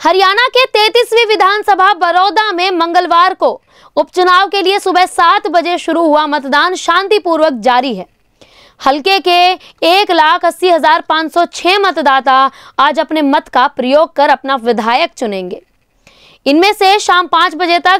हरियाणा के 33वीं विधानसभा बड़ौदा में मंगलवार को उपचुनाव के लिए सुबह 7 बजे शुरू हुआ मतदान शांतिपूर्वक जारी है। हलके के 1,80,506 मतदाता आज अपने मत का प्रयोग कर अपना विधायक चुनेंगे। इनमें से शाम 5 बजे तक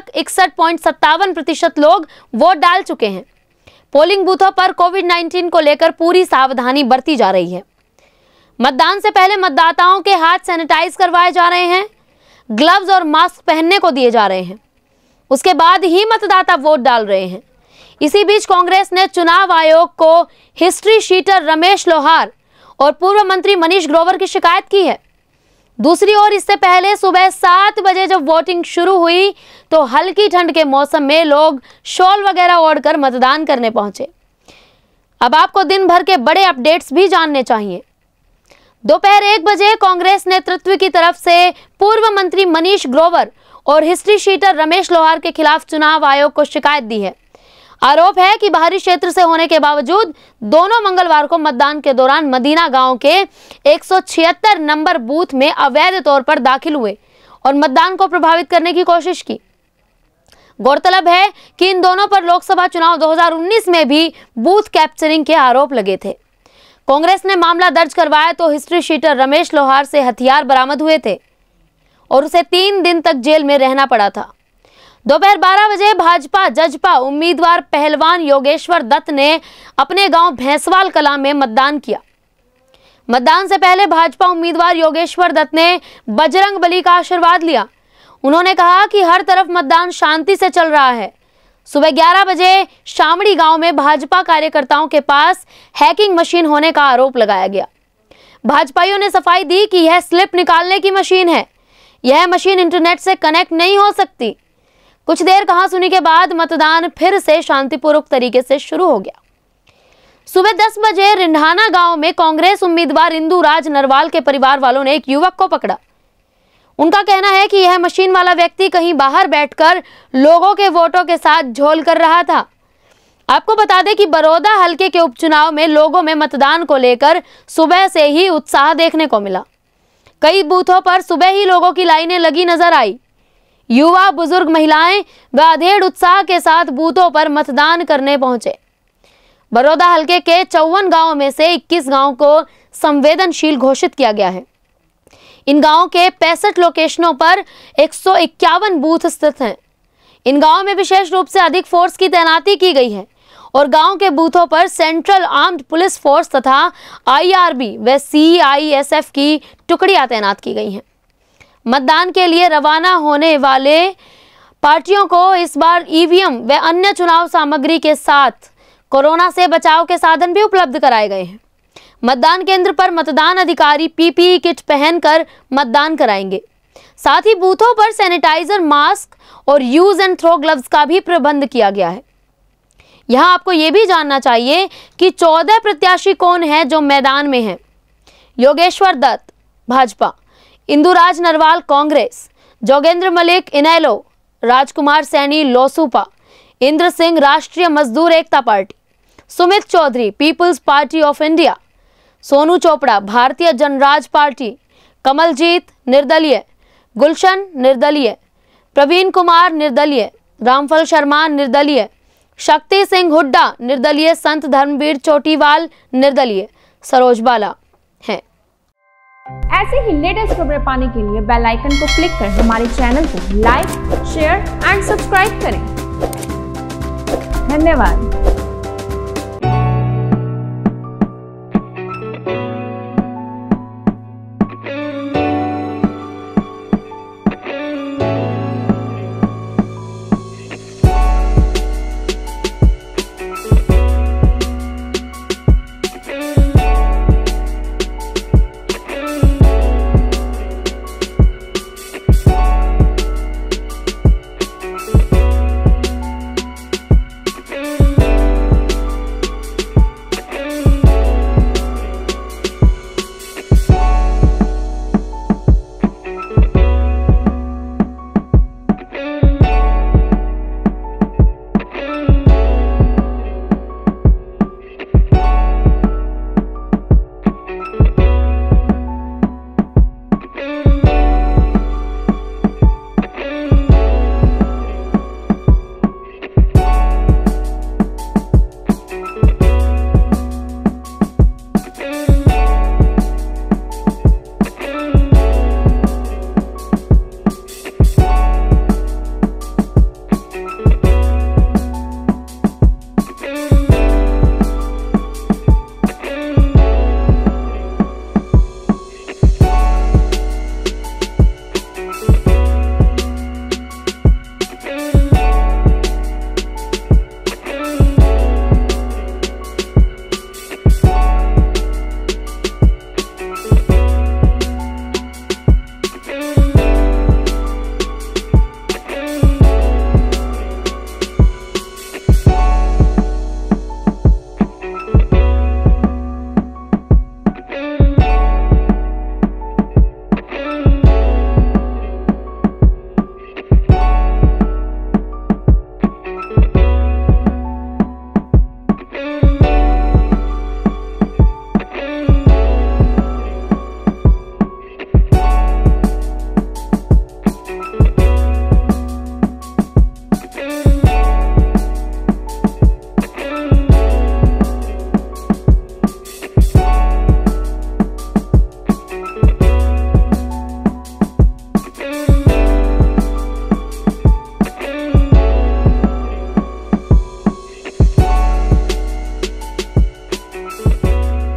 61.57% लोग वोट डाल चुके हैं। पोलिंग बूथों पर कोविड-19 को लेकर पूरी सावधानी बरती जा रही है। मतदान से पहले मतदाताओं के हाथ सैनिटाइज करवाए जा रहे हैं, ग्लव्स और मास्क पहनने को दिए जा रहे हैं। उसके बाद ही मतदाता वोट डाल रहे हैं। इसी बीच कांग्रेस ने चुनाव आयोग को हिस्ट्री शीटर रमेश लोहार और पूर्व मंत्री मनीष ग्रोवर की शिकायत की है। दूसरी ओर इससे पहले सुबह 7 बजे जब वोटिंग शुरू हुई तो हल्की ठंड के मौसम में लोग शॉल वगैरह ओढ़कर मतदान करने पहुंचे। अब आपको दिन भर के बड़े अपडेट्स भी जानने चाहिए। दोपहर 1 बजे कांग्रेस नेतृत्व की तरफ से पूर्व मंत्री मनीष ग्रोवर और हिस्ट्री शीटर रमेश लोहार के खिलाफ चुनाव आयोग को शिकायत दी है। आरोप है कि बाहरी क्षेत्र से होने के बावजूद दोनों मंगलवार को मतदान के दौरान मदीना गांव के 176 नंबर बूथ में अवैध तौर पर दाखिल हुए और मतदान को प्रभावित करने की कोशिश की। गौरतलब है कि इन दोनों पर लोकसभा चुनाव 2019 में भी बूथ कैप्चरिंग के आरोप लगे थे। कांग्रेस ने मामला दर्ज करवाया तो हिस्ट्री शीटर रमेश लोहार से हथियार बरामद हुए थे और उसे 3 दिन तक जेल में रहना पड़ा था। दोपहर 12 बजे भाजपा जजपा उम्मीदवार पहलवान योगेश्वर दत्त ने अपने गांव भैंसवाल कला में मतदान किया। मतदान से पहले भाजपा उम्मीदवार योगेश्वर दत्त ने बजरंगबली का आशीर्वाद लिया। उन्होंने कहा कि हर तरफ मतदान शांति से चल रहा है। सुबह 11 बजे शामड़ी गांव में भाजपा कार्यकर्ताओं के पास हैकिंग मशीन होने का आरोप लगाया गया। भाजपाइयों ने सफाई दी कि यह स्लिप निकालने की मशीन है, यह मशीन इंटरनेट से कनेक्ट नहीं हो सकती। कुछ देर कहासुनी के बाद मतदान फिर से शांतिपूर्वक तरीके से शुरू हो गया। सुबह 10 बजे रिंढाना गांव में कांग्रेस उम्मीदवार इंदु राज नरवाल के परिवार वालों ने एक युवक को पकड़ा। उनका कहना है कि यह मशीन वाला व्यक्ति कहीं बाहर बैठकर लोगों के वोटों के साथ झोल कर रहा था। आपको बता दें कि बड़ौदा हलके के उपचुनाव में लोगों में मतदान को लेकर सुबह से ही उत्साह देखने को मिला। कई बूथों पर सुबह ही लोगों की लाइनें लगी नजर आई। युवा, बुजुर्ग, महिलाएं व अधेड़ उत्साह के साथ बूथों पर मतदान करने पहुंचे। बड़ौदा हलके के 54 गांवों में से 21 गांवों को संवेदनशील घोषित किया गया है। इन गांवों के 65 लोकेशनों पर 151 बूथ स्थित हैं। इन गांवों में विशेष रूप से अधिक फोर्स की तैनाती की गई है और गांव के बूथों पर सेंट्रल आर्म्ड पुलिस फोर्स तथा IRB व CISF की टुकड़ियां तैनात की गई हैं। मतदान के लिए रवाना होने वाले पार्टियों को इस बार EVM व अन्य चुनाव सामग्री के साथ कोरोना से बचाव के साधन भी उपलब्ध कराए गए हैं। मतदान केंद्र पर मतदान अधिकारी PPE किट पहनकर मतदान कराएंगे। साथ ही बूथों पर सैनिटाइजर, मास्क और यूज एंड थ्रो ग्लव्स का भी प्रबंध किया गया है। यहां आपको यह भी जानना चाहिए कि 14 प्रत्याशी कौन है जो मैदान में हैं। योगेश्वर दत्त भाजपा, इंदुराज नरवाल कांग्रेस, जोगेंद्र मलिक इनेलो, Rajkumar Saini लोसूपा, Indra Singh Rashtriya Mazdoor Ekta party, Sumit Chaudhary people's party of India, Sonu Chopra Bharatiya Janraj party, Kamaljeet निर्दलीय, गुलशन निर्दलीय, प्रवीण कुमार निर्दलीय, रामफल शर्मा निर्दलीय, शक्ति सिंह हुड्डा निर्दलीय, संत धर्मवीर चोटीवाल निर्दलीय, सरोज बाला हैं। ऐसे ही लेटेस्ट खबरें पाने के लिए बेल आइकन को क्लिक कर हमारे चैनल को लाइक, शेयर एंड सब्सक्राइब करें। धन्यवाद।